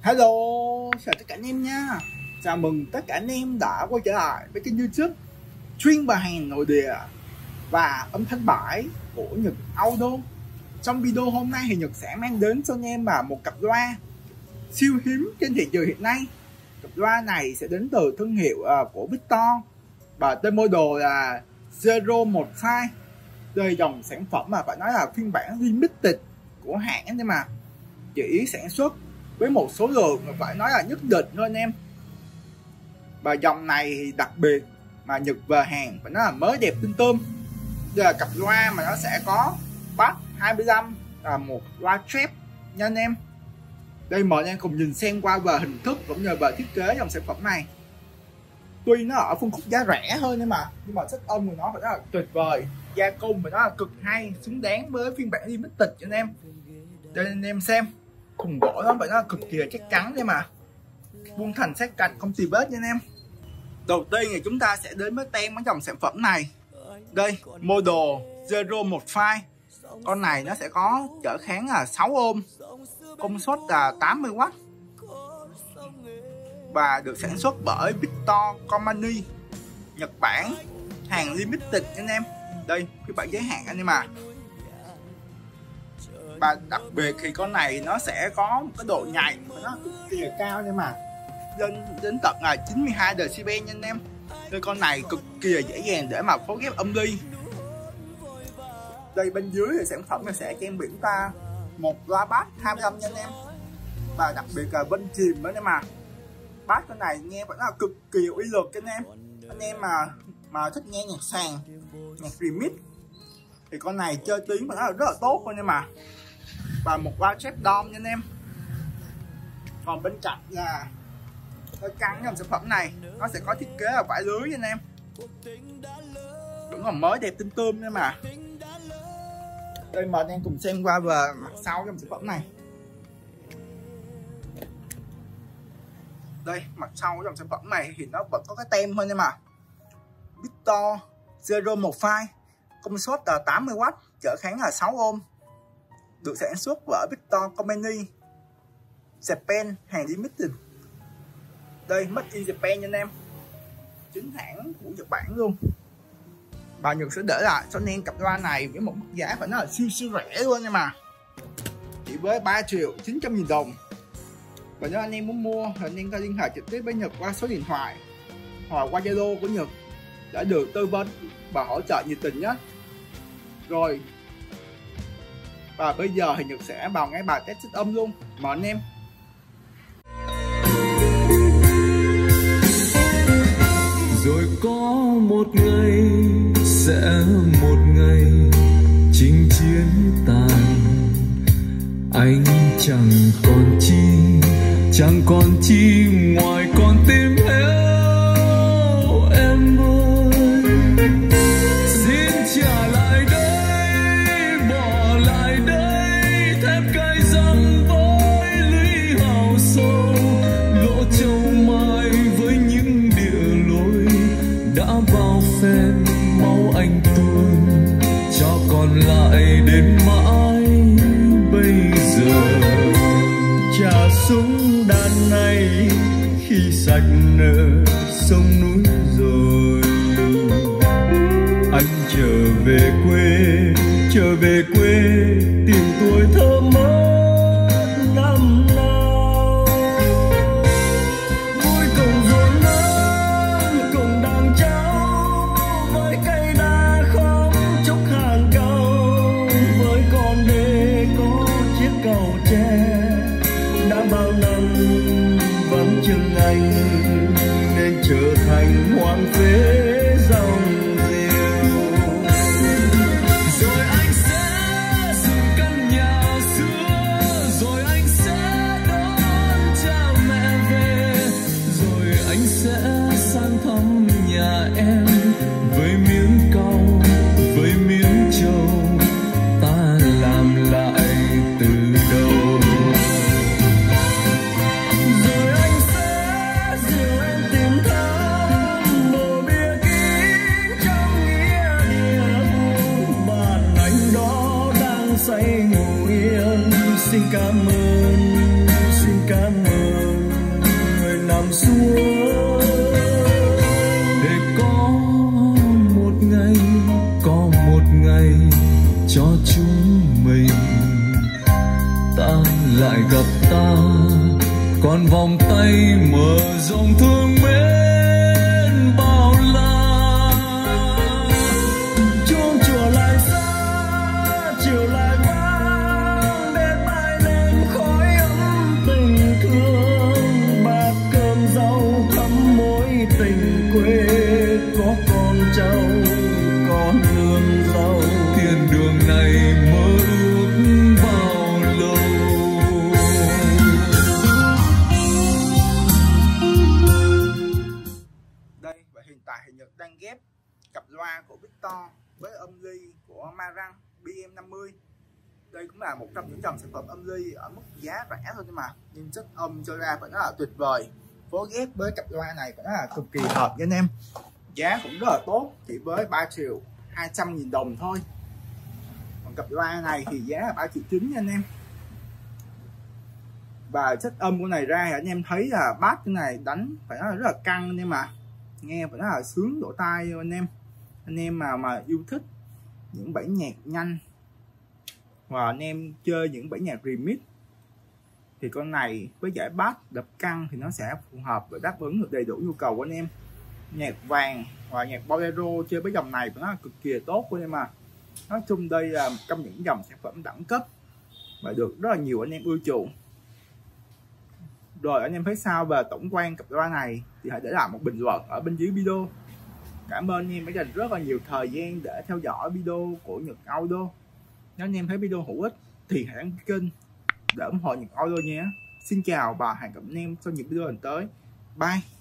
Hello, chào tất cả anh em nha. Chào mừng tất cả anh em đã quay trở lại với kênh YouTube chuyên về hàng nội địa và âm thanh bãi của Nhật Auto. Trong video hôm nay thì Nhật sẽ mang đến cho anh em một cặp loa siêu hiếm trên thị trường hiện nay. Cặp loa này sẽ đến từ thương hiệu của Victor và tên model là 01 File. Đây dòng sản phẩm mà phải nói là phiên bản limited của hãng nhưng mà chỉ sản xuất với một số lượng mà phải nói là nhất định thôi anh em. Và dòng này thì đặc biệt mà Nhật về hàng phải nói là mới đẹp tinh tươm. Đây là cặp loa mà nó sẽ có bass 25 là một loa trap nha anh em. Đây mời anh em cùng nhìn xem qua về hình thức cũng như về thiết kế dòng sản phẩm này. Tuy nó ở phân khúc giá rẻ hơn nhưng mà chất âm của nó phải nói là tuyệt vời, gia công của nó là cực hay, xứng đáng với phiên bản limited cho anh em. Đây anh em xem, khung gỗ nó phải nói là cực kỳ chắc chắn nhưng mà buông thành sát cạnh không tì vết nha anh em. Đầu tiên thì chúng ta sẽ đến với tem của dòng sản phẩm này. Đây, model 01 File. Con này nó sẽ có trở kháng là 6 ohm, công suất là 80W và được sản xuất bởi Victor Company, Nhật Bản, hàng limited nha anh em. Đây, cái bản giới hạn anh em à. Và đặc biệt thì con này nó sẽ có một cái độ nhạy của nó cực kỳ là cao nhưng mà lên đến tận là 92 dB nha anh em. Nên con này cực kỳ là dễ dàng để mà phối ghép âm ly. Đây bên dưới thì sản phẩm này sẽ trang bị ta một loa bass 25 nha anh em. Và đặc biệt là bên chìm nữa mà bass con này nghe vẫn là cực kỳ uy lực cho anh em mà thích nghe nhạc sàn, nhạc remix thì con này chơi tiếng mà nó là rất là tốt thôi nhưng mà. Và một loa trap dom nha anh em. Còn bên cạnh là hơi căng trong sản phẩm này, nó sẽ có thiết kế là vải lưới nha anh em, vẫn còn mới đẹp tinh tươm nữa mà. Đây mời anh em cùng xem qua về mặt sau trong sản phẩm này. Đây mặt sau trong sản phẩm này thì nó vẫn có cái tem thôi nhưng mà Victor 01 File, công suất là 80W, trở kháng là 6 ohm, được sản xuất bởi Victor Company, Japan, hàng limited. Đây, made in Japan nha anh em, chính hãng của Nhật Bản luôn. Và Nhật sẽ để lại cho anh em cặp loa này với một mức giá phải nói là siêu rẻ luôn nhưng mà chỉ với 3.900.000 đồng. Và nếu anh em muốn mua thì anh em có liên hệ trực tiếp với Nhật qua số điện thoại hoặc qua Zalo của Nhật để được tư vấn và hỗ trợ nhiệt tình nhất. Rồi, và bây giờ thì Nhật sẽ vào ngay bài test âm luôn. Mời anh em. Rồi có một ngày sẽ một ngày chinh chiến tàn, anh chẳng còn chi ngoài con tim héo em ơi. Xin trả lại đây, bỏ lại đây thép cay răng với lũy hào sâu, lỗ châu mai với những địa lối đã bao phen máu anh tuôn, cho còn lại đến mãi bây giờ. Trả súng đạn này khi sạch nợ sông núi rồi, anh trở về quê tìm tuổi thơ mất năm nào. Vui cùng ruộng nắng cùng đàn cháu, với cây đa khóm chốc hàng cao, với con đê có chiếc cầu tre đã bao năm vắng chân anh nên trở thành hoang phế dòng rêu. Rồi anh sẽ dựng căn nhà xưa, rồi anh sẽ đón cha mẹ về, rồi anh sẽ sang thăm nhà em với miếng cau, với miếng trầu, ta làm lại từ đầu. Rồi anh sẽ dìu em tìm thăm bờ bia kín lại gặp ta, còn vòng tay mở rộng thương mến bao la. Chuông chùa lại xa, chiều lại vang, để tai lên khói ấm tình thương. Bát cơm rau thắm mối tình quê, có con cháu con nương rau. Thiên đường này mơ ước bao lâu. Đây, và hiện tại thì Nhật đang ghép cặp loa của Victor với âm ly của Marantz BM50. Đây cũng là một trong những dòng sản phẩm âm ly ở mức giá rẻ thôi, nhưng mà nhưng chất âm cho ra phải rất là tuyệt vời. Phối ghép với cặp loa này phải là cực kỳ hợp với anh em. Giá cũng rất là tốt, chỉ với 3.200.000 đồng thôi. Còn cặp loa này thì giá là 3.9 triệu nha anh em. Và chất âm của này ra thì anh em thấy là bass cái này đánh phải nói là rất là căng, nhưng mà nghe phải nói là sướng lỗ tai anh em. Anh em mà yêu thích những bản nhạc nhanh và anh em chơi những bản nhạc remix thì con này với giải bass đập căng thì nó sẽ phù hợp và đáp ứng được đầy đủ nhu cầu của anh em. Nhạc vàng và nhạc bolero chơi với dòng này nó là cực kỳ tốt của em mà. Nói chung đây là một trong những dòng sản phẩm đẳng cấp và được rất là nhiều anh em ưa chuộng. Rồi anh em thấy sao về tổng quan cặp loa này thì hãy để lại một bình luận ở bên dưới video. Cảm ơn anh em đã dành rất là nhiều thời gian để theo dõi video của Nhật Audio. Nếu anh em thấy video hữu ích thì hãy đăng ký kênh để ủng hộ Nhật Audio nhé. Xin chào và hẹn gặp anh em trong những video lần tới. Bye.